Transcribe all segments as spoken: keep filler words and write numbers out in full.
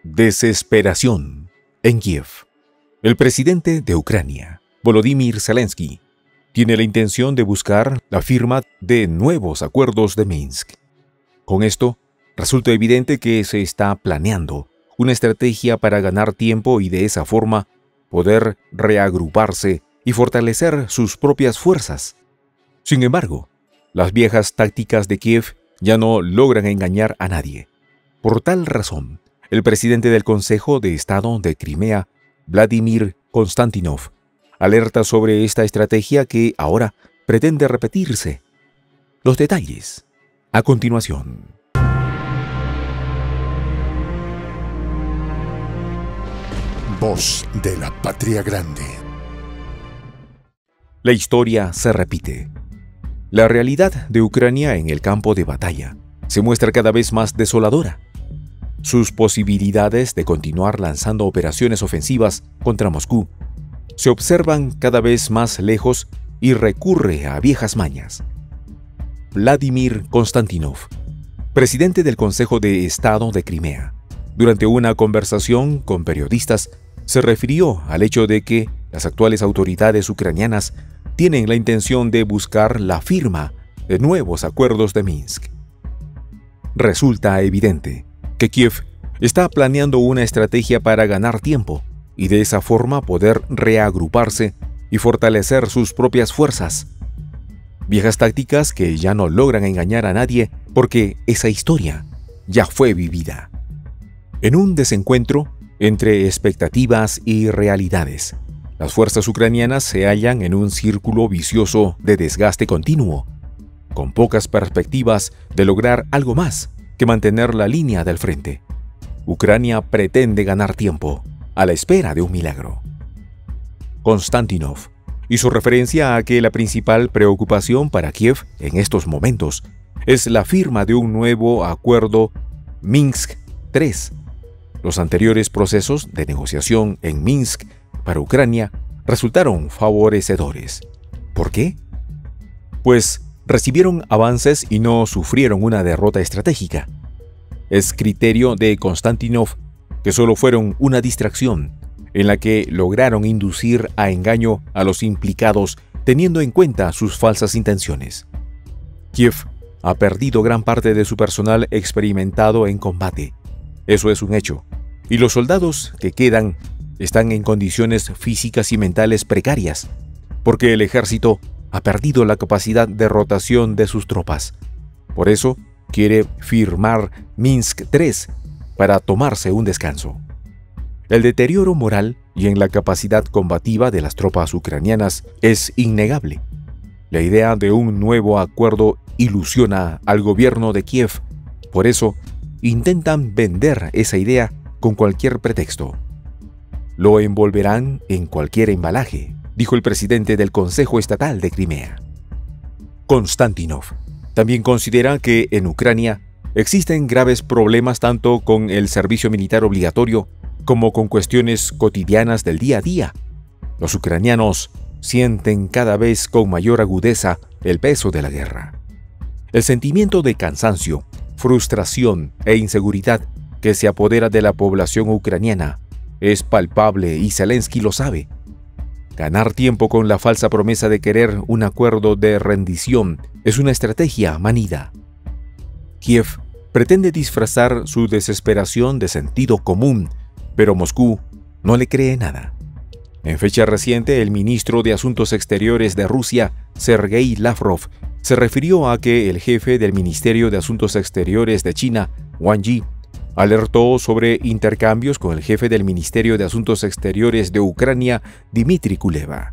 Desesperación en Kiev. El presidente de Ucrania, Volodymyr Zelensky, tiene la intención de buscar la firma de nuevos acuerdos de Minsk. Con esto, resulta evidente que se está planeando una estrategia para ganar tiempo y de esa forma poder reagruparse y fortalecer sus propias fuerzas. Sin embargo, las viejas tácticas de Kiev ya no logran engañar a nadie. Por tal razón, el presidente del Consejo de Estado de Crimea, Vladimir Konstantinov, alerta sobre esta estrategia que ahora pretende repetirse. Los detalles a continuación. Voz de la Patria Grande. La historia se repite. La realidad de Ucrania en el campo de batalla se muestra cada vez más desoladora. Sus posibilidades de continuar lanzando operaciones ofensivas contra Moscú se observan cada vez más lejos y recurre a viejas mañas. Vladimir Konstantinov, presidente del Consejo de Estado de Crimea, durante una conversación con periodistas, se refirió al hecho de que las actuales autoridades ucranianas tienen la intención de buscar la firma de nuevos acuerdos de Minsk. Resulta evidente que Kiev está planeando una estrategia para ganar tiempo y de esa forma poder reagruparse y fortalecer sus propias fuerzas. Viejas tácticas que ya no logran engañar a nadie porque esa historia ya fue vivida. En un desencuentro entre expectativas y realidades, las fuerzas ucranianas se hallan en un círculo vicioso de desgaste continuo, con pocas perspectivas de lograr algo más que mantener la línea del frente. Ucrania pretende ganar tiempo, a la espera de un milagro. Konstantinov hizo referencia a que la principal preocupación para Kiev en estos momentos es la firma de un nuevo acuerdo Minsk tres. Los anteriores procesos de negociación en Minsk para Ucrania resultaron favorecedores. ¿Por qué? Pues recibieron avances y no sufrieron una derrota estratégica. Es criterio de Konstantinov que solo fueron una distracción en la que lograron inducir a engaño a los implicados teniendo en cuenta sus falsas intenciones. Kiev ha perdido gran parte de su personal experimentado en combate. Eso es un hecho. Y los soldados que quedan están en condiciones físicas y mentales precarias, porque el ejército ha perdido la capacidad de rotación de sus tropas. Por eso, quiere firmar Minsk tres para tomarse un descanso. El deterioro moral y en la capacidad combativa de las tropas ucranianas es innegable. La idea de un nuevo acuerdo ilusiona al gobierno de Kiev. Por eso, intentan vender esa idea con cualquier pretexto. Lo envolverán en cualquier embalaje, dijo el presidente del Consejo Estatal de Crimea. Konstantinov también considera que en Ucrania existen graves problemas tanto con el servicio militar obligatorio como con cuestiones cotidianas del día a día. Los ucranianos sienten cada vez con mayor agudeza el peso de la guerra. El sentimiento de cansancio, frustración e inseguridad que se apodera de la población ucraniana es palpable y Zelensky lo sabe. Ganar tiempo con la falsa promesa de querer un acuerdo de rendición es una estrategia manida. Kiev pretende disfrazar su desesperación de sentido común, pero Moscú no le cree nada. En fecha reciente, el ministro de Asuntos Exteriores de Rusia, Sergei Lavrov, se refirió a que el jefe del Ministerio de Asuntos Exteriores de China, Wang Yi, alertó sobre intercambios con el jefe del Ministerio de Asuntos Exteriores de Ucrania, Dmitry Kuleba.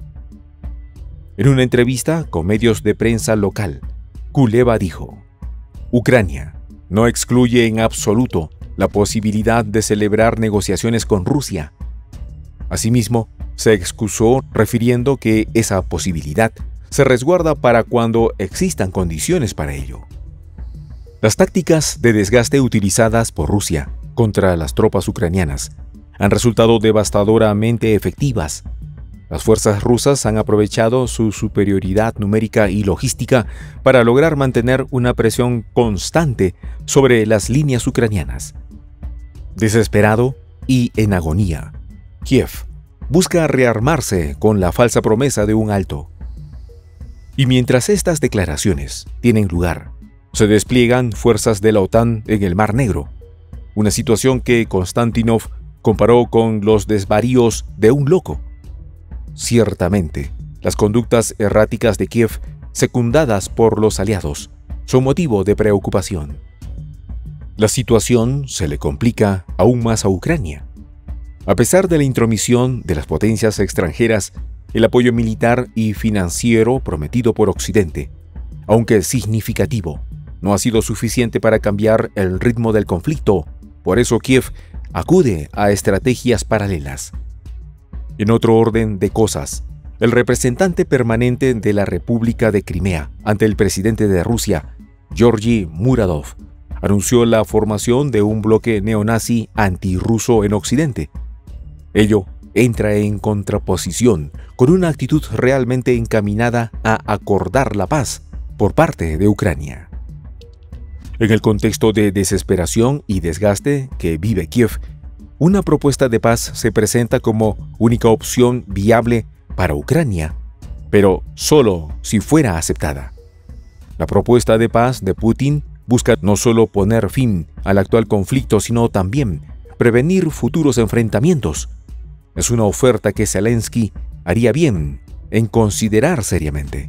En una entrevista con medios de prensa local, Kuleba dijo: Ucrania no excluye en absoluto la posibilidad de celebrar negociaciones con Rusia. Asimismo, se excusó refiriendo que esa posibilidad se resguarda para cuando existan condiciones para ello. Las tácticas de desgaste utilizadas por Rusia contra las tropas ucranianas han resultado devastadoramente efectivas. Las fuerzas rusas han aprovechado su superioridad numérica y logística para lograr mantener una presión constante sobre las líneas ucranianas. Desesperado, y en agonía. Kiev busca rearmarse con la falsa promesa de un alto. Y mientras estas declaraciones tienen lugar, se despliegan fuerzas de la OTAN en el Mar Negro, una situación que Konstantinov comparó con los desvaríos de un loco. Ciertamente, las conductas erráticas de Kiev, secundadas por los aliados, son motivo de preocupación. La situación se le complica aún más a Ucrania. A pesar de la intromisión de las potencias extranjeras, el apoyo militar y financiero prometido por Occidente, aunque significativo, no ha sido suficiente para cambiar el ritmo del conflicto. Por eso Kiev acude a estrategias paralelas. En otro orden de cosas, el representante permanente de la República de Crimea ante el presidente de Rusia, Georgi Muradov, anunció la formación de un bloque neonazi antirruso en Occidente. Ello entra en contraposición con una actitud realmente encaminada a acordar la paz por parte de Ucrania. En el contexto de desesperación y desgaste que vive Kiev, una propuesta de paz se presenta como única opción viable para Ucrania, pero solo si fuera aceptada. La propuesta de paz de Putin busca no solo poner fin al actual conflicto, sino también prevenir futuros enfrentamientos. Es una oferta que Zelensky haría bien en considerar seriamente.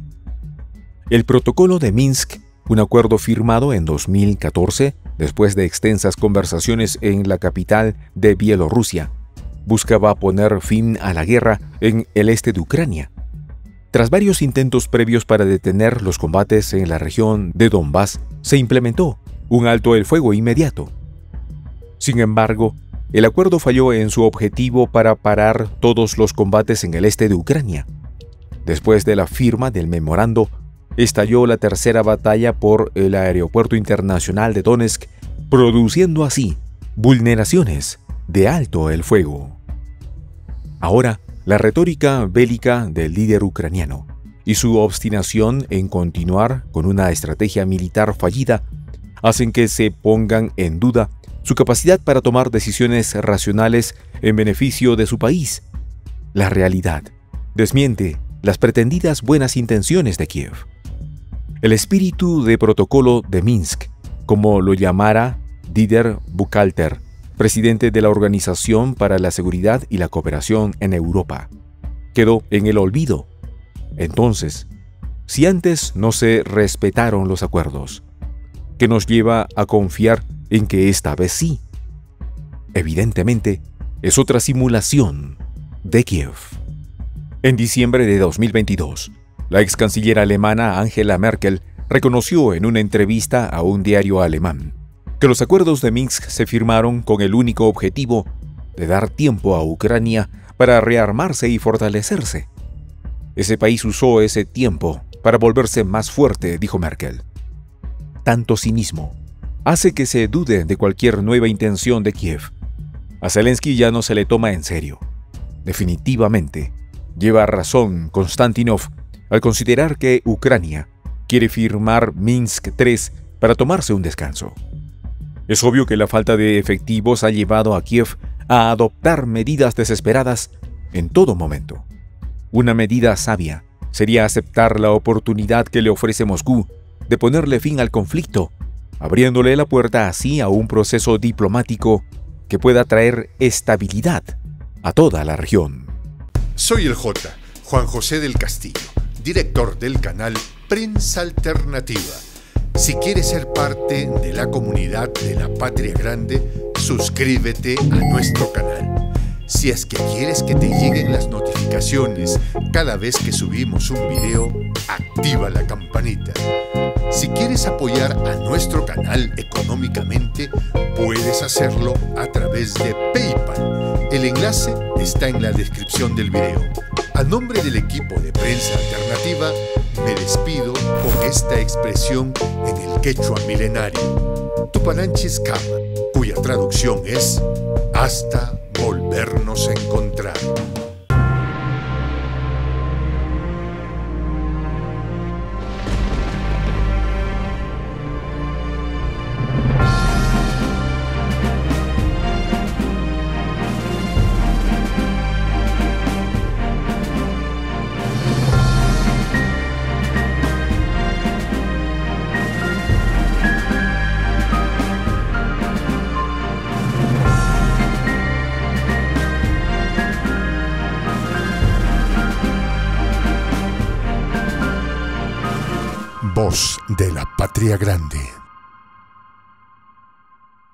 El Protocolo de Minsk, un acuerdo firmado en dos mil catorce, después de extensas conversaciones en la capital de Bielorrusia, buscaba poner fin a la guerra en el este de Ucrania. Tras varios intentos previos para detener los combates en la región de Donbass, se implementó un alto el fuego inmediato. Sin embargo, el acuerdo falló en su objetivo para parar todos los combates en el este de Ucrania. Después de la firma del memorando, estalló la tercera batalla por el aeropuerto internacional de Donetsk, produciendo así vulneraciones de alto el fuego. Ahora, la retórica bélica del líder ucraniano y su obstinación en continuar con una estrategia militar fallida hacen que se pongan en duda su capacidad para tomar decisiones racionales en beneficio de su país. La realidad desmiente las pretendidas buenas intenciones de Kiev. El espíritu de Protocolo de Minsk, como lo llamara Dieter Buchhalter, presidente de la Organización para la Seguridad y la Cooperación en Europa, quedó en el olvido. Entonces, si antes no se respetaron los acuerdos, ¿qué nos lleva a confiar en que esta vez sí? Evidentemente, es otra simulación de Kiev. En diciembre de dos mil veintidós, la ex canciller alemana Angela Merkel reconoció en una entrevista a un diario alemán que los acuerdos de Minsk se firmaron con el único objetivo de dar tiempo a Ucrania para rearmarse y fortalecerse. Ese país usó ese tiempo para volverse más fuerte, dijo Merkel. Tanto cinismo hace que se dude de cualquier nueva intención de Kiev. A Zelensky ya no se le toma en serio. Definitivamente, lleva razón Konstantinov al considerar que Ucrania quiere firmar Minsk tres para tomarse un descanso. Es obvio que la falta de efectivos ha llevado a Kiev a adoptar medidas desesperadas en todo momento. Una medida sabia sería aceptar la oportunidad que le ofrece Moscú de ponerle fin al conflicto, abriéndole la puerta así a un proceso diplomático que pueda traer estabilidad a toda la región. Soy el J, Juan José del Castillo, director del canal Prensa Alternativa. Si quieres ser parte de la comunidad de la Patria Grande, suscríbete a nuestro canal. Si es que quieres que te lleguen las notificaciones cada vez que subimos un video, activa la campanita. Si quieres apoyar a nuestro canal económicamente, puedes hacerlo a través de PayPal. El enlace está en la descripción del video. A nombre del equipo de Prensa Alternativa, me despido con esta expresión en el quechua milenario, Tupananchis Kama, cuya traducción es hasta volvernos a encontrar. voz de la patria grande.